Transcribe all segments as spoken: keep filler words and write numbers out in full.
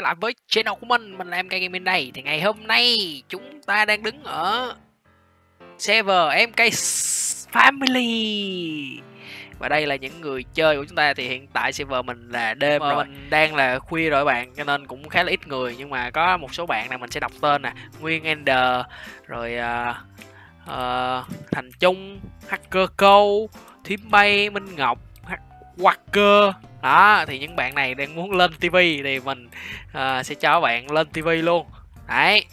trở lại với channel của mình. Mình là em ca Gaming đây. Thì ngày hôm nay chúng ta đang đứng ở server em ca Family. Và đây là những người chơi của chúng ta. Thì hiện tại server mình là đêm rồi, mình đang là khuya rồi bạn, cho nên cũng khá là ít người. Nhưng mà có một số bạn này mình sẽ đọc tên nè: Nguyên Ender, rồi uh, uh, Thành Trung, Hacker Câu, Thím Bay, Minh Ngọc, Walker. Đó, thì những bạn này đang muốn lên tivi thì mình uh, sẽ cho bạn lên tivi luôn. Đấy.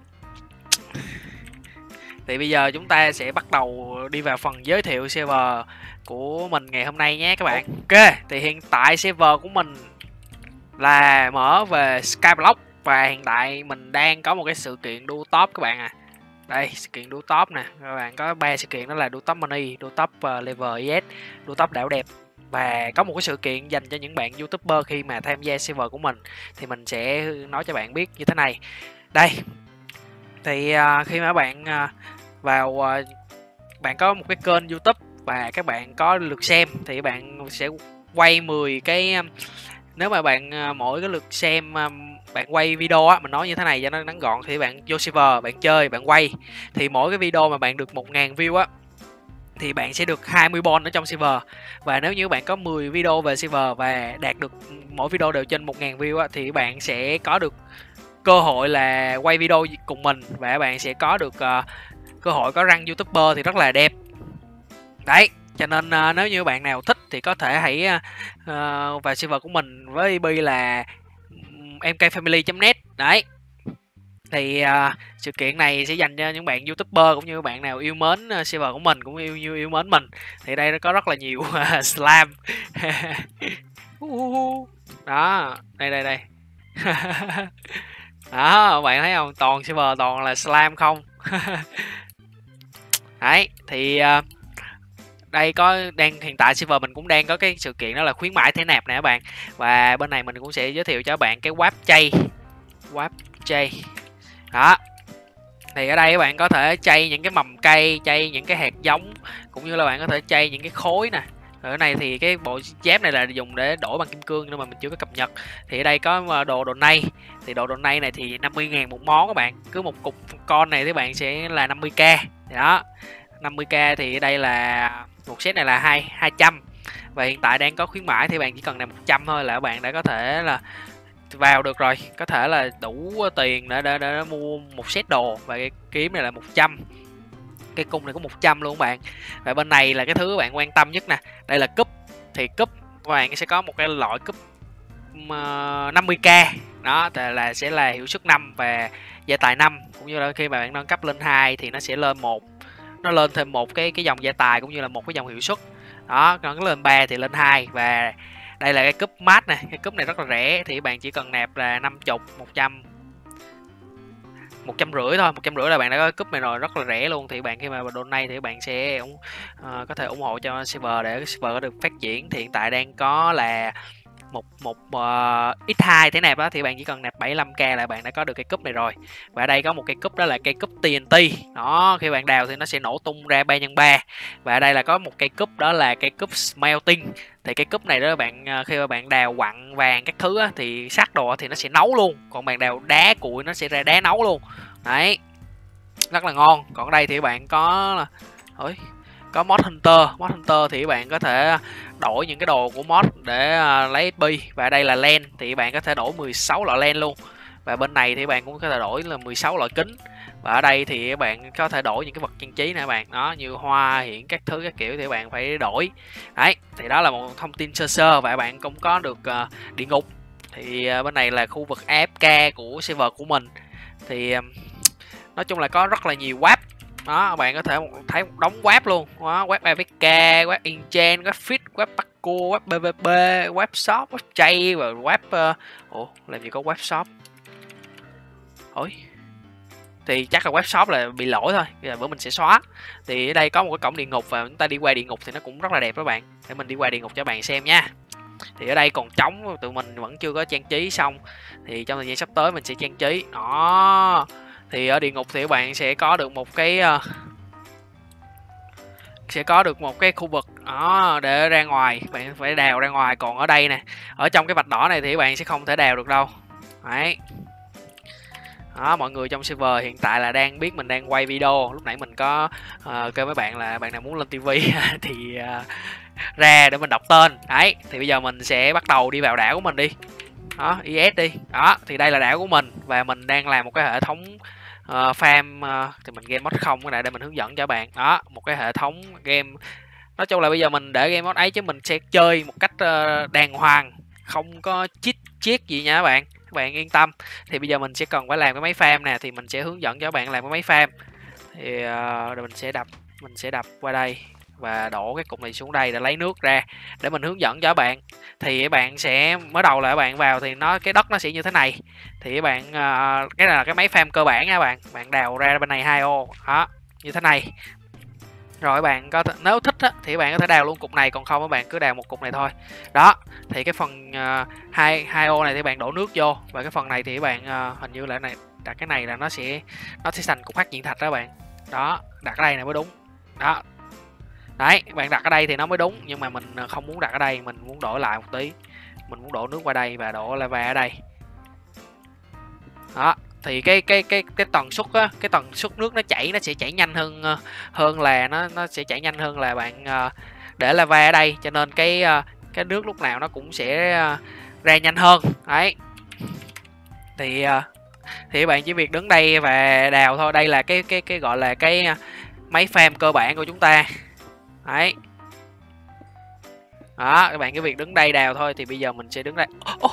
Thì bây giờ chúng ta sẽ bắt đầu đi vào phần giới thiệu server của mình ngày hôm nay nhé các bạn. Ok, thì hiện tại server của mình là mở về Skyblock. Và hiện tại mình đang có một cái sự kiện đua top các bạn à. Đây, sự kiện đua top nè. Các bạn có ba sự kiện, đó là đua top money, đua top uh, level i ét, đua top đảo đẹp. Và có một cái sự kiện dành cho những bạn YouTuber khi mà tham gia server của mình, thì mình sẽ nói cho bạn biết như thế này. Đây, thì uh, khi mà bạn uh, vào uh, bạn có một cái kênh YouTube và các bạn có lượt xem thì bạn sẽ quay mười cái um, nếu mà bạn uh, mỗi cái lượt xem um, bạn quay video á, mình nói như thế này cho nó ngắn gọn, thì bạn vô server, bạn chơi, bạn quay, thì mỗi cái video mà bạn được một ngàn view á thì bạn sẽ được hai mươi bon ở trong server. Và nếu như bạn có mười video về server và đạt được mỗi video đều trên một ngàn view á, thì bạn sẽ có được cơ hội là quay video cùng mình, và bạn sẽ có được uh, cơ hội có răng YouTuber thì rất là đẹp. Đấy, cho nên uh, nếu như bạn nào thích thì có thể hãy uh, vào server của mình với i pê là em ca family chấm net. Đấy. Thì uh, sự kiện này sẽ dành cho những bạn YouTuber cũng như bạn nào yêu mến uh, server của mình, cũng yêu như yêu mến mình. Thì đây nó có rất là nhiều uh, slam. Đó, đây đây đây. Đó, bạn thấy không? Toàn server toàn là slam không. Đấy, thì uh, đây có đang hiện tại server mình cũng đang có cái sự kiện đó là khuyến mãi thẻ nạp nè các bạn. Và bên này mình cũng sẽ giới thiệu cho các bạn cái Warp chay. Warp chay. Đó. Thì ở đây các bạn có thể chay những cái mầm cây, chay những cái hạt giống, cũng như là bạn có thể chay những cái khối nè. Ở này thì cái bộ dép này là dùng để đổi bằng kim cương nhưng mà mình chưa có cập nhật. Thì ở đây có đồ donate. Thì đồ donate này thì năm mươi ngàn một món các bạn. Cứ một cục con này thì bạn sẽ là năm mươi k. Đó. năm mươi k thì ở đây là một set này là hai hai trăm. Và hiện tại đang có khuyến mãi thì bạn chỉ cần là một trăm thôi là các bạn đã có thể là vào được rồi, có thể là đủ tiền để, để, để mua một set đồ. Và cái kiếm này là một trăm, cái cung này có một trăm luôn các bạn. Và bên này là cái thứ các bạn quan tâm nhất nè, đây là cúp. Thì cúp các bạn sẽ có một cái loại cúp uh, năm mươi k đó, là sẽ là hiệu suất năm và gia tài năm, cũng như là khi mà bạn nâng cấp lên hai thì nó sẽ lên một, nó lên thêm một cái cái dòng gia tài cũng như là một cái dòng hiệu suất. Đó, còn lên ba thì lên hai. Và đây là cái cúp mát này, cái cúp này rất là rẻ, thì bạn chỉ cần nạp là năm mươi, một trăm, một trăm rưỡi thôi, một trăm rưỡi là bạn đã có cúp này rồi, rất là rẻ luôn. Thì bạn khi mà donate thì bạn sẽ uh, có thể ủng hộ cho server để cái server có được phát triển. Thì hiện tại đang có là một một uh, x hai thế nạp đó, thì bạn chỉ cần nạp bảy mươi lăm k là bạn đã có được cái cúp này rồi. Và ở đây có một cái cúp đó là cây cúp tê en tê đó, khi bạn đào thì nó sẽ nổ tung ra ba nhân ba. Và ở đây là có một cây cúp đó là cây cúp smelting. Thì cái cúp này đó bạn khi mà bạn đào quặng vàng các thứ á, thì sắt đồ thì nó sẽ nấu luôn, còn bạn đào đá cuội nó sẽ ra đá nấu luôn. Đấy, rất là ngon. Còn ở đây thì bạn có là ôi có mod hunter. Mod hunter thì bạn có thể đổi những cái đồ của mod để uh, lấy ép pê. Và đây là len, thì bạn có thể đổi mười sáu loại len luôn. Và bên này thì bạn cũng có thể đổi là mười sáu loại kính. Và ở đây thì bạn có thể đổi những cái vật trang trí nè bạn, đó như hoa hiện các thứ các kiểu thì bạn phải đổi. Đấy, thì đó là một thông tin sơ sơ. Và bạn cũng có được uh, địa ngục. Thì uh, bên này là khu vực a ép ca của server của mình. Thì uh, nói chung là có rất là nhiều web. Đó, bạn có thể thấy một đống web luôn. Đó, web a vê ca, web Engen, web Fit, web Paco, web pê vê pê, web shop, web chay và web uh... ủa, làm gì có web shop? Ôi. Thì chắc là web shop là bị lỗi thôi, bây giờ bữa mình sẽ xóa. Thì ở đây có một cái cổng địa ngục và chúng ta đi qua địa ngục thì nó cũng rất là đẹp các bạn. Để mình đi qua địa ngục cho bạn xem nha. Thì ở đây còn trống, tụi mình vẫn chưa có trang trí xong. Thì trong thời gian sắp tới mình sẽ trang trí. Đó. Thì ở địa ngục thì các bạn sẽ có được một cái uh, sẽ có được một cái khu vực đó để ra ngoài, bạn phải đào ra ngoài. Còn ở đây nè, ở trong cái vạch đỏ này thì các bạn sẽ không thể đào được đâu. Đấy. Đó, mọi người trong server hiện tại là đang biết mình đang quay video. Lúc nãy mình có uh, kêu mấy bạn là bạn nào muốn lên tivi thì uh, ra để mình đọc tên. Đấy, thì bây giờ mình sẽ bắt đầu đi vào đảo của mình đi. Đó, i ét đi. Đó, thì đây là đảo của mình và mình đang làm một cái hệ thống uh, farm uh, thì mình game mod không cái này để mình hướng dẫn cho bạn. Đó, một cái hệ thống game. Nói chung là bây giờ mình để game mod ấy chứ mình sẽ chơi một cách uh, đàng hoàng, không có cheat cheat gì nha các bạn. Các bạn yên tâm. Thì bây giờ mình sẽ cần phải làm cái máy farm nè, thì mình sẽ hướng dẫn cho các bạn làm cái máy farm. Thì uh, mình sẽ đập mình sẽ đập qua đây và đổ cái cục này xuống đây để lấy nước ra để mình hướng dẫn cho các bạn. Thì các bạn sẽ mới đầu là các bạn vào thì nó cái đất nó sẽ như thế này. Thì các bạn uh, cái này là cái máy farm cơ bản nha các bạn. Bạn đào ra bên này hai ô đó như thế này. Rồi các bạn có nếu thích á, thì các bạn có thể đào luôn cục này, còn không các bạn cứ đào một cục này thôi. Đó, thì cái phần uh, hai hai ô này thì bạn đổ nước vô và cái phần này thì các bạn uh, hình như là này đặt cái này là nó sẽ nó sẽ thành cục hắc diện thạch đó các bạn. Đó, đặt ở đây này mới đúng. Đó. Đấy, bạn đặt ở đây thì nó mới đúng, nhưng mà mình không muốn đặt ở đây, mình muốn đổi lại một tí. Mình muốn đổ nước qua đây và đổ lava ở đây. Đó, thì cái cái cái cái tần suất á, cái tần suất nước nó chảy nó sẽ chảy nhanh hơn hơn là nó nó sẽ chảy nhanh hơn là bạn uh, để lava ở đây, cho nên cái uh, cái nước lúc nào nó cũng sẽ uh, ra nhanh hơn. Đấy. Thì uh, thì bạn chỉ việc đứng đây và đào thôi. Đây là cái cái cái gọi là cái máy farm cơ bản của chúng ta. Đấy. Đó, các bạn cái việc đứng đây đào thôi. Thì bây giờ mình sẽ đứng đây.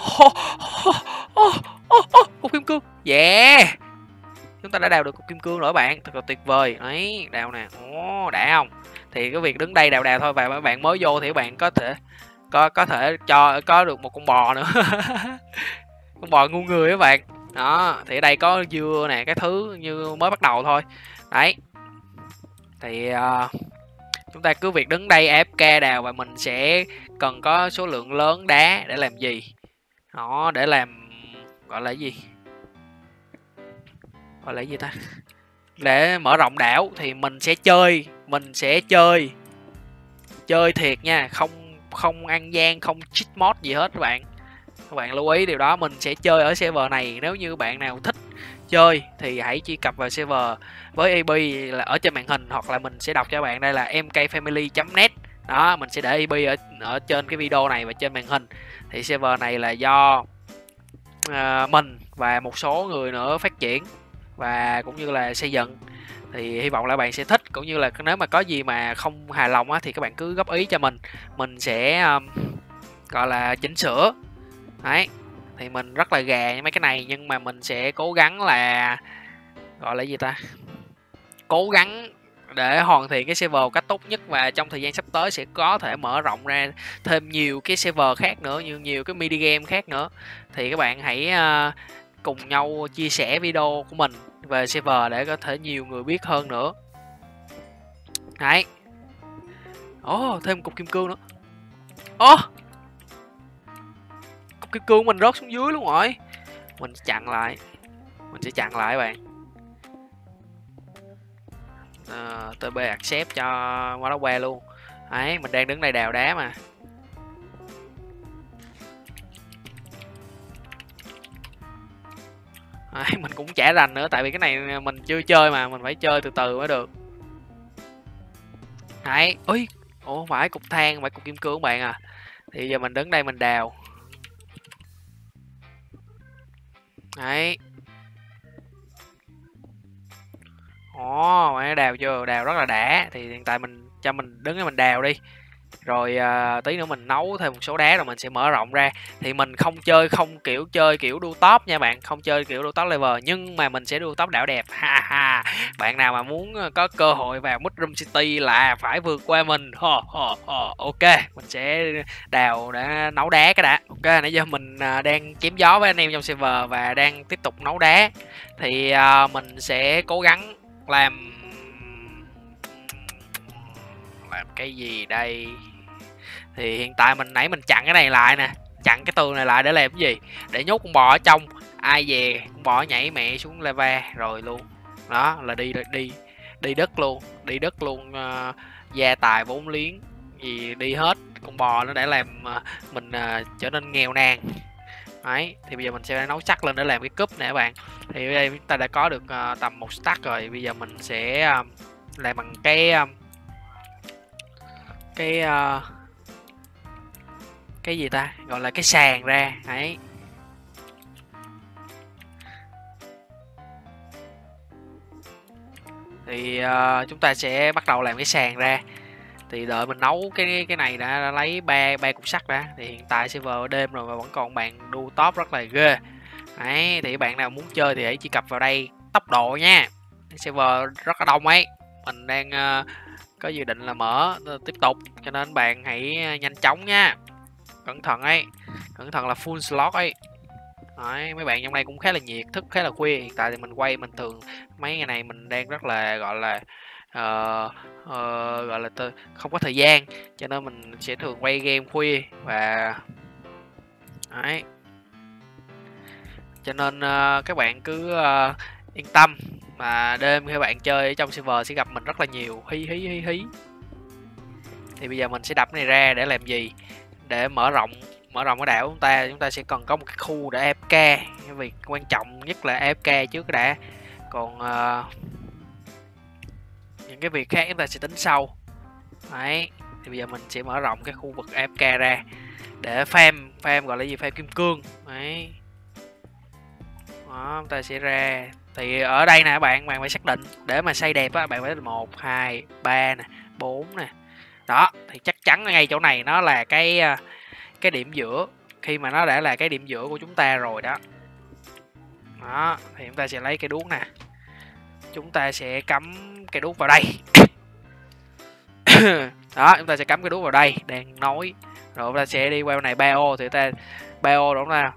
Cục kim cương. Yeah. Chúng ta đã đào được cục kim cương rồi các bạn. Thật là tuyệt vời. Đấy, đào nè. Ồ, đã không? Thì cái việc đứng đây đào đào thôi. Và các bạn mới vô thì các bạn có thể có có thể cho có được một con bò nữa. Con bò ngu người các bạn. Đó, thì ở đây có dưa nè, cái thứ như mới bắt đầu thôi. Đấy. Thì uh, chúng ta cứ việc đứng đây a ép ca đào và mình sẽ cần có số lượng lớn đá để làm gì? Đó, để làm gọi là gì? Gọi là gì ta? Để mở rộng đảo thì mình sẽ chơi, mình sẽ chơi chơi thiệt nha, không không ăn gian, không cheat mod gì hết các bạn. Các bạn lưu ý điều đó, mình sẽ chơi ở server này. Nếu như bạn nào thích chơi thì hãy truy cập vào server với i pê là ở trên màn hình, hoặc là mình sẽ đọc cho bạn đây là em ca family chấm net. Đó, mình sẽ để i pê ở ở trên cái video này và trên màn hình. Thì server này là do uh, mình và một số người nữa phát triển và cũng như là xây dựng. Thì hy vọng là bạn sẽ thích, cũng như là nếu mà có gì mà không hài lòng á, thì các bạn cứ góp ý cho mình, mình sẽ um, gọi là chỉnh sửa. Đấy, thì mình rất là gà mấy cái này, nhưng mà mình sẽ cố gắng là gọi là gì ta, cố gắng để hoàn thiện cái server cách tốt nhất, và trong thời gian sắp tới sẽ có thể mở rộng ra thêm nhiều cái server khác nữa, như nhiều cái mini game khác nữa. Thì các bạn hãy uh, cùng nhau chia sẻ video của mình về server để có thể nhiều người biết hơn nữa. Đấy. Ồ, oh, thêm cục kim cương nữa. Ồ, oh, cục kim cương mình rớt xuống dưới luôn rồi. Mình chặn lại. Mình sẽ chặn lại các bạn. À, tê bê accept cho qua đó que luôn. Đấy, mình đang đứng đây đào đá mà. Đấy, mình cũng chả rành nữa, tại vì cái này mình chưa chơi mà, mình phải chơi từ từ mới được. Đấy, ui, ủa phải cục than, phải cục kim cương các bạn à. Thì giờ mình đứng đây mình đào. Đấy. Ồ, oh, mày đào chưa? Đào rất là đã. Thì hiện tại mình cho mình đứng đây mình đào đi. Rồi uh, tí nữa mình nấu thêm một số đá rồi mình sẽ mở rộng ra. Thì mình không chơi không kiểu chơi kiểu đu top nha bạn, không chơi kiểu đu top level, nhưng mà mình sẽ đu top đảo đẹp. Ha ha. Bạn nào mà muốn có cơ hội vào Mushroom City là phải vượt qua mình. Ho, ho, ho. Ok, mình sẽ đào để nấu đá cái đã. Ok, nãy giờ mình uh, đang chém gió với anh em trong server và đang tiếp tục nấu đá. Thì uh, mình sẽ cố gắng làm làm cái gì đây. Thì hiện tại mình nãy mình chặn cái này lại nè, chặn cái tường này lại để làm cái gì, để nhốt con bò ở trong. Ai về con bò nhảy mẹ xuống lava rồi luôn. Đó là đi đi đi đất luôn, đi đất luôn. Uh, gia tài vốn liếng gì đi hết. Con bò nó đã làm uh, mình uh, trở nên nghèo nàn. Đấy, thì bây giờ mình sẽ nấu sắt lên để làm cái cúp nè các bạn. Thì ở đây chúng ta đã có được uh, tầm một stack rồi. Bây giờ mình sẽ um, làm bằng cái um, cái uh, cái gì ta, gọi là cái sàn ra. Đấy, thì uh, chúng ta sẽ bắt đầu làm cái sàn ra. Thì đợi mình nấu cái cái này đã lấy ba ba cục sắt đã. Thì hiện tại server đêm rồi mà vẫn còn bạn đu top rất là ghê. Đấy, thì bạn nào muốn chơi thì hãy truy cập vào đây. Tốc độ nha, server rất là đông ấy. Mình đang uh, có dự định là mở uh, tiếp tục, cho nên bạn hãy nhanh chóng nha, cẩn thận ấy, cẩn thận là full slot ấy. Đấy, mấy bạn trong đây cũng khá là nhiệt, thức khá là khuya. Hiện tại thì mình quay, mình thường mấy ngày này mình đang rất là gọi là uh, uh, gọi là không có thời gian, cho nên mình sẽ thường quay game khuya. Và đấy, cho nên uh, các bạn cứ uh, yên tâm, mà đêm khi bạn chơi ở trong server sẽ gặp mình rất là nhiều. Hí hí hí hí. Thì bây giờ mình sẽ đập cái này ra để làm gì? Để mở rộng mở rộng cái đảo chúng ta. Chúng ta sẽ cần có một cái khu để a ép ca. Cái việc quan trọng nhất là a ép ca trước đã, còn uh, những cái việc khác chúng ta sẽ tính sau. Đấy, thì bây giờ mình sẽ mở rộng cái khu vực a ép ca ra để farm farm gọi là gì, farm kim cương. Đấy, đó, chúng ta sẽ ra. Thì ở đây nè các bạn, bạn phải xác định để mà xây đẹp á, bạn phải một hai ba nè, bốn nè. Đó, thì chắc chắn ngay chỗ này nó là cái cái điểm giữa. Khi mà nó đã là cái điểm giữa của chúng ta rồi đó, đó thì chúng ta sẽ lấy cây đuốc nè, chúng ta sẽ cắm cây đuốc vào đây. Đó, chúng ta sẽ cắm cái đuốc vào đây, đang nói rồi chúng ta sẽ đi qua này ba ô. Thì ta ba ô đúng ra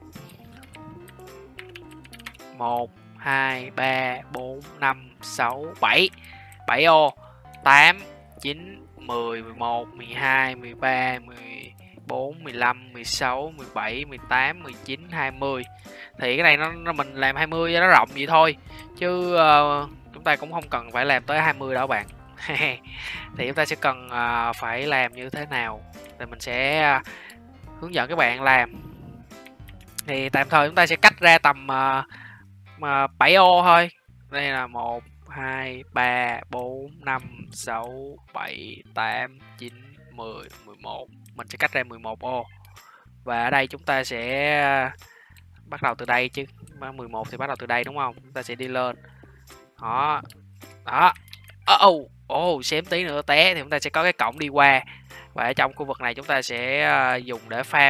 một hai ba bốn năm sáu bảy, bảy ô, tám chín mười mười một mười hai mười ba mười bốn mười lăm mười sáu mười bảy mười tám mười chín hai mươi. Thì cái này nó, nó mình làm hai mươi cho nó rộng vậy thôi, chứ uh, chúng ta cũng không cần phải làm tới hai mươi đâu bạn. Thì chúng ta sẽ cần uh, phải làm như thế nào thì mình sẽ uh, hướng dẫn các bạn làm. Thì tạm thời chúng ta sẽ cách ra tầm uh, uh, bảy ô thôi. Đây là một hai ba bốn năm sáu bảy tám chín mười mười một. Mình sẽ cách ra mười một ô. Và ở đây chúng ta sẽ bắt đầu từ đây chứ. mười một thì bắt đầu từ đây đúng không? Chúng ta sẽ đi lên. Đó. Đó. Oh, oh, xém tí nữa té thì chúng ta sẽ có cái cổng đi qua. Và ở trong khu vực này chúng ta sẽ dùng để farm.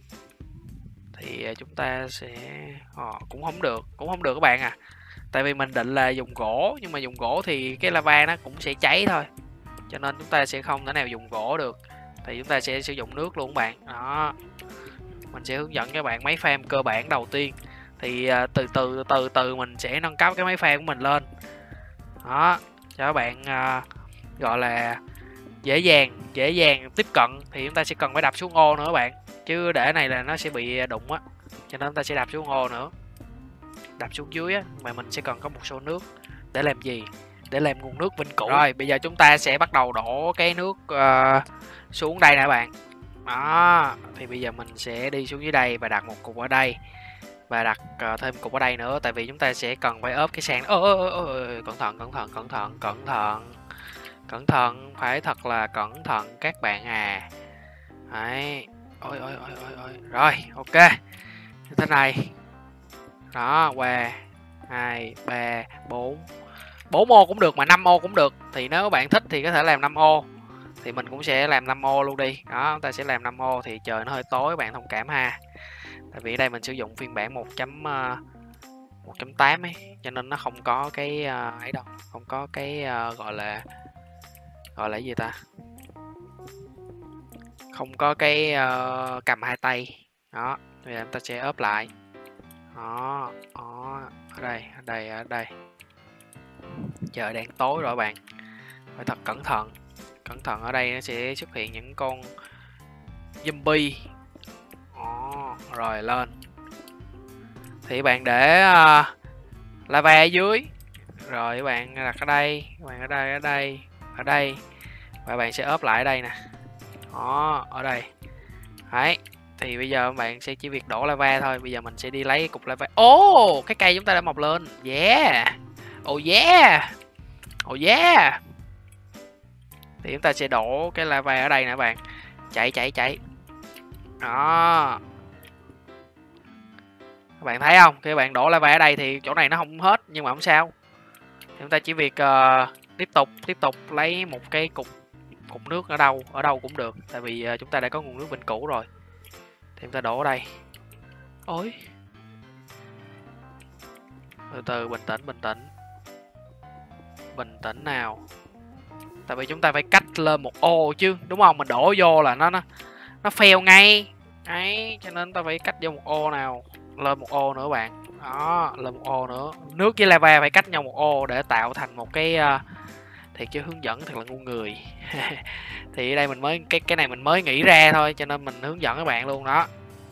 Thì chúng ta sẽ ờ, cũng không được, cũng không được các bạn à. Tại vì mình định là dùng gỗ, nhưng mà dùng gỗ thì cái lava nó cũng sẽ cháy thôi, cho nên chúng ta sẽ không thể nào dùng gỗ được. Thì chúng ta sẽ sử dụng nước luôn các bạn. Đó, mình sẽ hướng dẫn các bạn máy farm cơ bản đầu tiên. Thì uh, từ từ từ từ mình sẽ nâng cấp cái máy farm của mình lên. Đó, cho các bạn uh, gọi là dễ dàng dễ dàng tiếp cận. Thì chúng ta sẽ cần phải đập xuống ô nữa các bạn, chứ để này là nó sẽ bị đụng á, cho nên chúng ta sẽ đập xuống ô nữa. Đập xuống dưới á, mà mình sẽ cần có một số nước để làm gì? Để làm nguồn nước vĩnh cửu. Rồi bây giờ chúng ta sẽ bắt đầu đổ cái nước uh, xuống đây nè các bạn. Đó, thì bây giờ mình sẽ đi xuống dưới đây và đặt một cục ở đây, và đặt uh, thêm cục ở đây nữa. Tại vì chúng ta sẽ cần phải ốp cái sàn. Ơ ơ ơ, cẩn thận cẩn thận cẩn thận cẩn thận cẩn thận, phải thật là cẩn thận các bạn à. Đấy, ôi ôi ôi ôi ôi. Rồi ok, như thế này. Đó, qua hai ba bốn, bốn ô cũng được mà năm ô cũng được. Thì nếu các bạn thích thì có thể làm năm ô, thì mình cũng sẽ làm năm ô luôn đi. Đó, chúng ta sẽ làm năm ô. Thì trời nó hơi tối, các bạn thông cảm ha. Tại vì ở đây mình sử dụng phiên bản một chấm tám ấy, cho nên nó không có cái uh, ấy đâu, không có cái uh, gọi là gọi là cái gì ta, không có cái uh, cầm hai tay. Đó, bây giờ chúng ta sẽ ốp lại. Đó, đó, ở đây, ở đây, ở đây. Trời đang tối rồi bạn, phải thật cẩn thận. Cẩn thận, ở đây nó sẽ xuất hiện những con zombie. Đó, rồi lên. Thì bạn để uh, lava ở dưới. Rồi các bạn đặt ở đây, các bạn ở đây, ở đây, ở đây. Và bạn sẽ ốp lại ở đây nè. Đó, ở đây. Đấy, Thì bây giờ bạn sẽ chỉ việc đổ lava thôi. Bây giờ mình sẽ đi lấy cục lava. Ồ, oh, cái cây chúng ta đã mọc lên. Yeah. Oh yeah. Oh yeah. Thì chúng ta sẽ đổ cái lava ở đây nè bạn. Chạy chạy chạy. Đó. Các bạn thấy không? Khi bạn đổ lava ở đây thì chỗ này nó không hết, nhưng mà không sao. Thì chúng ta chỉ việc uh, tiếp tục tiếp tục lấy một cái cục cục nước ở đâu, ở đâu cũng được, tại vì uh, chúng ta đã có nguồn nước vĩnh cửu rồi. Thì chúng ta đổ ở đây. Ôi. Từ từ, bình tĩnh bình tĩnh. Bình tĩnh nào. Tại vì chúng ta phải cách lên một ô chứ, đúng không? Mình đổ vô là nó nó nó fail ngay. Đấy, cho nên ta phải cách vô một ô nào. Lên một ô nữa bạn. Đó, lên một ô nữa. Nước với lava phải cách nhau một ô để tạo thành một cái uh, thiệt chứ hướng dẫn thật là ngu người. Thì ở đây mình mới cái cái này mình mới nghĩ ra thôi, cho nên mình hướng dẫn các bạn luôn đó.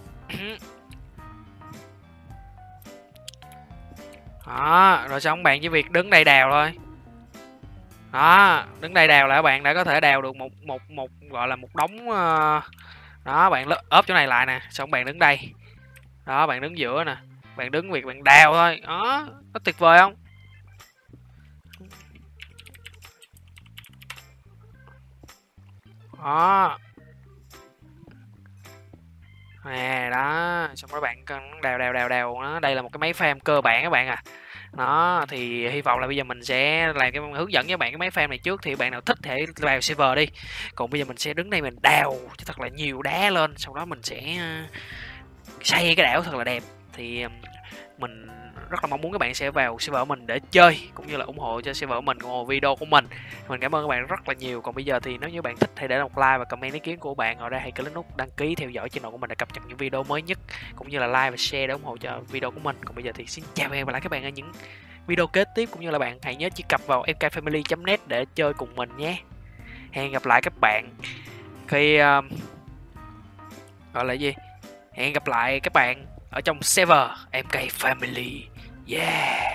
Đó, rồi xong bạn chỉ việc đứng đây đào thôi. Đó, đứng đây đào là các bạn đã có thể đào được một một một gọi là một đống uh... đó, bạn ốp chỗ này lại nè, xong bạn đứng đây. Đó, bạn đứng giữa nè, bạn đứng việc bạn đào thôi. Đó, nó tuyệt vời không? Đó. Nè, đó, xong rồi bạn đào đào đào đào đó. Đây là một cái máy farm cơ bản các bạn à. Đó, thì hy vọng là bây giờ mình sẽ làm cái hướng dẫn với bạn cái máy farm này trước, thì bạn nào thích thể vào server đi. Còn bây giờ mình sẽ đứng đây mình đào cho thật là nhiều đá lên, sau đó mình sẽ xây cái đảo thật là đẹp. Thì mình rất là mong muốn các bạn sẽ vào server mình để chơi, cũng như là ủng hộ cho server mình, ủng hộ video của mình. Mình cảm ơn các bạn rất là nhiều. Còn bây giờ thì nếu như bạn thích hãy để một like và comment ý kiến của bạn. Ở đây hãy click nút đăng ký theo dõi channel của mình để cập nhật những video mới nhất, cũng như là like và share để ủng hộ cho video của mình. Còn bây giờ thì xin chào và hẹn gặp lại các bạn ở những video kế tiếp, cũng như là bạn hãy nhớ truy cập vào mkfamily chấm net để chơi cùng mình nhé. Hẹn gặp lại các bạn khi uh, gọi là gì hẹn gặp lại các bạn ở trong server em ca Family. Yeah.